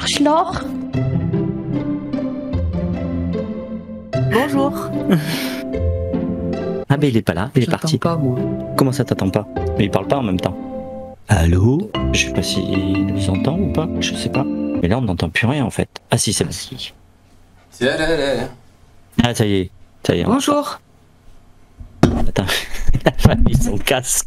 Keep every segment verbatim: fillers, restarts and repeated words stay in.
Arschloch. Bonjour. Ah, mais il est pas là, il est parti. Pas, moi. Comment ça t'attends pas? Mais il parle pas en même temps. Allô? Je sais pas s'il nous entend ou pas, je sais pas. Mais là, on n'entend plus rien en fait. Ah, si, c'est bon. Ah, ça y est. Ça y est. Bonjour. Attends, la femme mis son casque.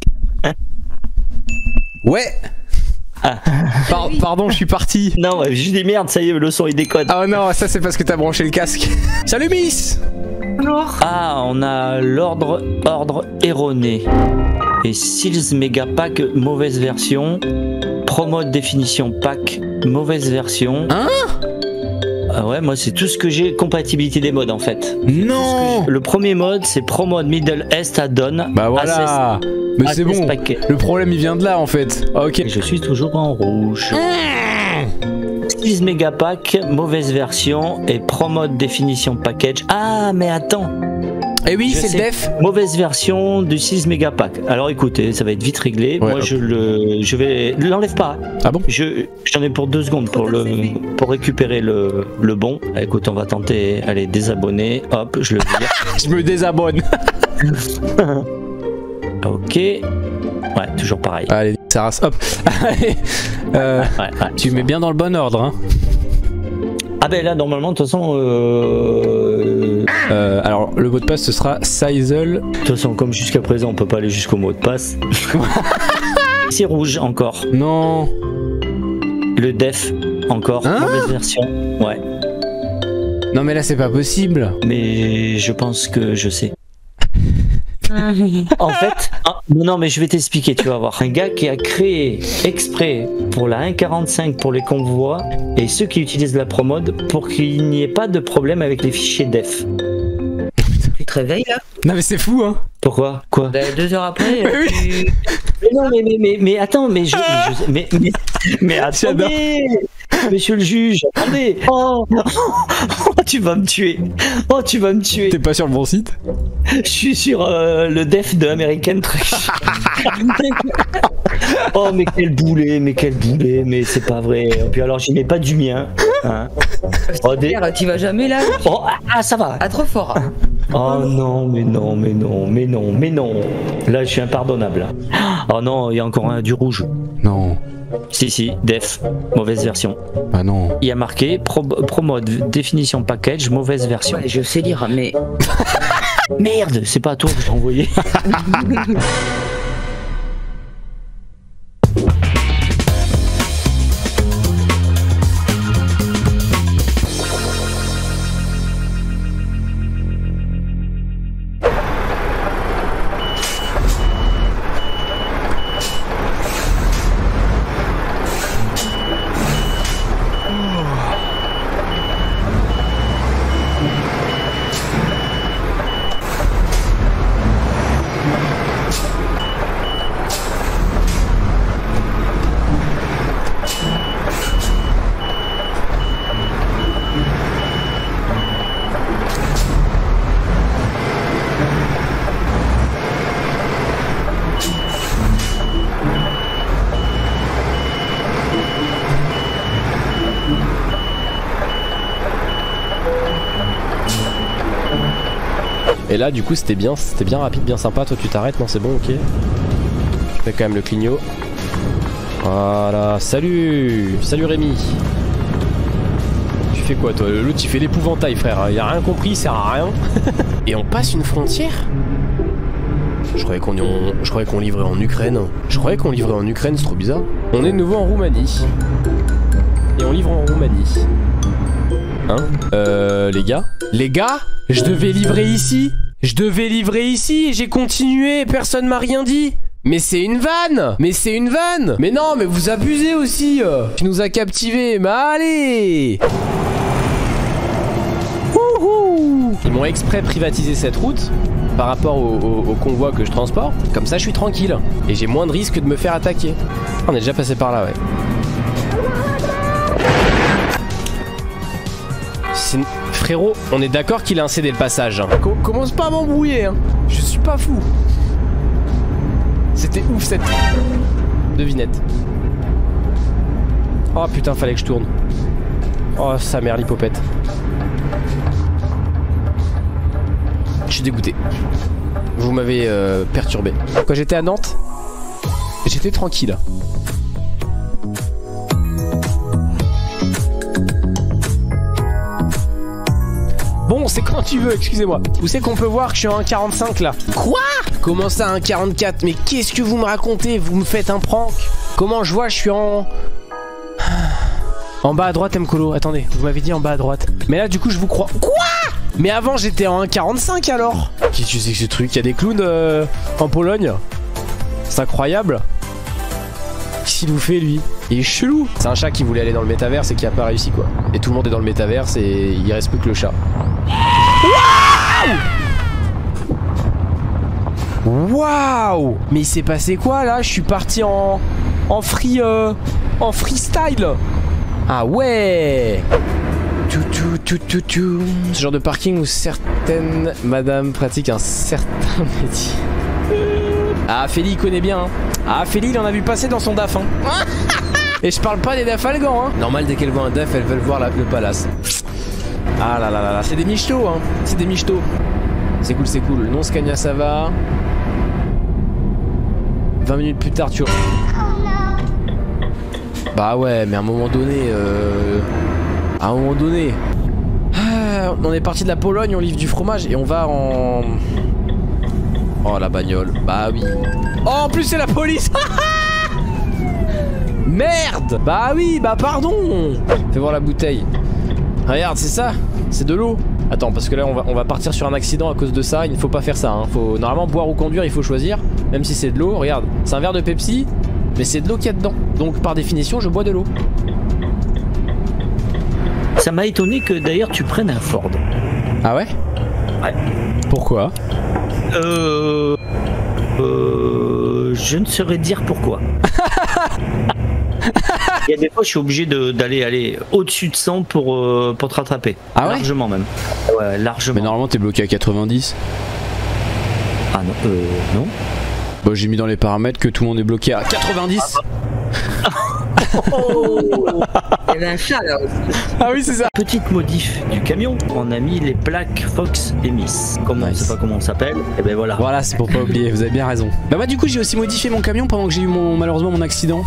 Ouais. Ah. Par pardon, je suis parti. Non, ouais, je dis merde, ça y est, le son il déconne. Ah non, ça c'est parce que t'as branché le casque. Salut Miss. Bonjour. Ah, on a l'ordre ordre erroné. Et Seals Mega Pack, mauvaise version. Promote définition pack, mauvaise version. Hein? Ah ouais, moi c'est tout ce que j'ai, compatibilité des modes en fait. Non. Le premier mode c'est Pro Mode Middle East Add-on. Bah voilà. Access, mais c'est bon. Packet. Le problème il vient de là en fait. Ok. Je suis toujours en rouge. Mmh. six méga pack, mauvaise version et Pro Mode définition package. Ah mais attends. Eh oui, c'est le def. Mauvaise version du six méga pack. Alors écoutez, ça va être vite réglé. Ouais, Moi hop. je le je vais l'enlève pas. Ah bon? Je j'en ai pour deux secondes pour le pour récupérer le, le bon. Écoute, on va tenter, allez, désabonner. Hop, je le vire. Je me désabonne. Ok. Ouais, toujours pareil. Allez, ça rase. Hop. Allez. Euh, ouais, ouais, tu mets bien dans le bon ordre, hein. Ah ben là normalement de toute façon euh... Euh, alors le mot de passe ce sera Sizel. De toute façon comme jusqu'à présent on peut pas aller jusqu'au mot de passe. C'est rouge encore. Non. Le def encore, hein? Mauvaise version. Ouais. Non mais là c'est pas possible. Mais je pense que je sais. En fait, ah, non mais je vais t'expliquer, tu vas voir. Un gars qui a créé exprès pour la un quarante-cinq pour les convois et ceux qui utilisent la promode pour qu'il n'y ait pas de problème avec les fichiers def. Tu te réveilles là? Non mais c'est fou hein. Pourquoi? Quoi? Bah, deux heures après. Oui. Tu... Mais non mais mais mais, mais attends mais je, mais, je mais, mais mais attendez, monsieur le juge, attendez. Oh, oh, tu vas me tuer. Oh, tu vas me tuer. T'es pas sur le bon site? Je suis sur euh, le def de American Truck. Oh mais quel boulet, mais quel boulet, mais c'est pas vrai. Et puis alors j'y mets pas du mien. Hein. Oh, des... Tu vas jamais là? Oh, ah ça va. Ah trop fort. Oh non mais non mais non mais non mais non. Là je suis impardonnable. Oh non, il y a encore un du rouge. Non. Si si, def, mauvaise version. Ah non. Il y a marqué pro, pro mode définition package, mauvaise version. Ouais, je sais lire mais... Merde, c'est pas à toi que je t'ai envoyé. Et là du coup c'était bien, c'était bien rapide, bien sympa. Toi tu t'arrêtes, non c'est bon, ok. Je fais quand même le clignot. Voilà, salut. Salut Rémi. Tu fais quoi toi? L'autre il fait l'épouvantail frère, il a rien compris, il sert à rien. Et on passe une frontière? Je croyais qu'on on... je croyais qu'on livrait en Ukraine. Je croyais qu'on livrait en Ukraine, c'est trop bizarre. On est de nouveau en Roumanie. Et on livre en Roumanie. Hein? Euh, les gars? Les gars? Je devais livrer ici? Je devais livrer ici et j'ai continué, personne m'a rien dit. Mais c'est une vanne! Mais c'est une vanne! Mais non, mais vous abusez aussi! Tu nous as captivés, mais allez! Wouhou! Ils m'ont exprès privatisé cette route par rapport au, au, au convoi que je transporte. Comme ça, je suis tranquille. Et j'ai moins de risque de me faire attaquer. On est déjà passé par là, ouais. Frérot, on est d'accord qu'il a incédé le passage. Hein. Com commence pas à m'embrouiller, hein. Je suis pas fou. C'était ouf cette devinette. Oh putain, fallait que je tourne. Oh, sa mère, l'hypopète. Je suis dégoûté. Vous m'avez euh, perturbé. Quand j'étais à Nantes, j'étais tranquille. Bon, c'est quand tu veux, excusez-moi. Où c'est qu'on peut voir que je suis en un quarante-cinq là? Quoi? Comment ça, un quarante-quatre? Mais qu'est-ce que vous me racontez? Vous me faites un prank? Comment je vois, je suis en... En bas à droite, Mkolo. Attendez, vous m'avez dit en bas à droite. Mais là, du coup, je vous crois. Quoi? Mais avant, j'étais en un quarante-cinq alors. Qu'est-ce que c'est que ce truc? Il y a des clowns euh, en Pologne. C'est incroyable. Qu'est-ce qu'il nous fait, lui? Il est chelou. C'est un chat qui voulait aller dans le métaverse et qui a pas réussi, quoi. Et tout le monde est dans le métaverse et il reste plus que le chat. Waouh! Waouh! Mais il s'est passé quoi là? Je suis parti en en free euh, en freestyle. Ah ouais. Tout, tout, tout, tout, tout. Ce genre de parking où certaines madames pratiquent un certain métier. Ah, Féli il connaît bien. Hein. Ah, Féli il en a vu passer dans son D A F. Hein. Et je parle pas des D A F Algans. Hein. Normal, dès qu'elles voient un D A F, elles veulent voir la, le palace. Ah là là là là, c'est des michtos, hein. C'est des michtos. C'est cool, c'est cool. Non, Scania, ça va. vingt minutes plus tard, tu vois. Bah ouais, mais à un moment donné. Euh... À un moment donné. Ah, on est parti de la Pologne, on livre du fromage et on va en. Oh la bagnole. Bah oui. Oh, en plus, c'est la police. Merde. Bah oui, bah pardon. Fais voir la bouteille. Regarde, c'est ça. C'est de l'eau. Attends, parce que là on va, on va partir sur un accident à cause de ça. Il ne faut pas faire ça, hein. Faut, normalement, boire ou conduire, il faut choisir. Même si c'est de l'eau, regarde. C'est un verre de Pepsi, mais c'est de l'eau qu'il y a dedans. Donc par définition, je bois de l'eau. Ça m'a étonné que d'ailleurs tu prennes un Ford. Ah ouais? Ouais. Pourquoi? Euh... Euh... Je ne saurais dire pourquoi. Il y a des fois je suis obligé d'aller aller au-dessus de cent pour, euh, pour te rattraper. Ah ouais? Largement même. Ouais, largement. Mais normalement t'es bloqué à quatre-vingt-dix. Ah non, euh, non. Bah j'ai mis dans les paramètres que tout le monde est bloqué à quatre-vingt-dix. Oh, il y avait un chat là aussi. Ah oui, c'est ça. Petite modif du camion, on a mis les plaques Fox et Miss. Comme on ne Nice. sait pas comment on s'appelle, et ben voilà. Voilà, c'est pour pas oublier, vous avez bien raison. Bah moi du coup j'ai aussi modifié mon camion pendant que j'ai eu mon, malheureusement mon accident.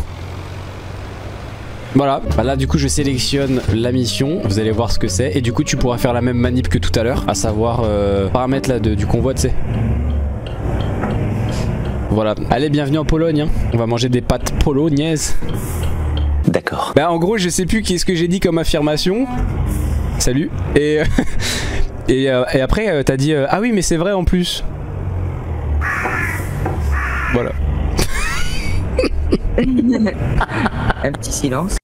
Voilà, bah là du coup je sélectionne la mission, vous allez voir ce que c'est. Et du coup tu pourras faire la même manip que tout à l'heure, à savoir euh, paramètres là de, du convoi, tu sais. Voilà, allez, bienvenue en Pologne, hein. On va manger des pâtes polognaises. D'accord. Bah en gros je sais plus qu'est-ce que j'ai dit comme affirmation. Salut. Et, et, euh, et après euh, t'as dit euh, ah oui mais c'est vrai en plus. Voilà. Un petit silence.